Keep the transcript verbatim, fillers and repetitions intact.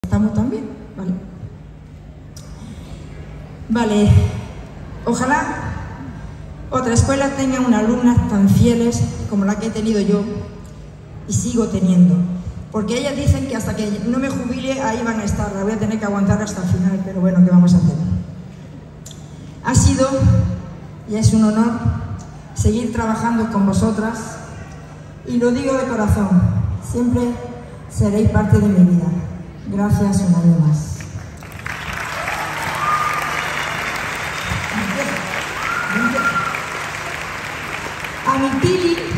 ¿Estamos también? Vale. Vale. Ojalá otra escuela tenga unas alumnas tan fieles como la que he tenido yo y sigo teniendo. Porque ellas dicen que hasta que no me jubile ahí van a estar, la voy a tener que aguantar hasta el final, pero bueno, ¿qué vamos a hacer? Ha sido y es un honor seguir trabajando con vosotras y lo digo de corazón, siempre seréis parte de mi vida. Gracias un año más. A mi Pili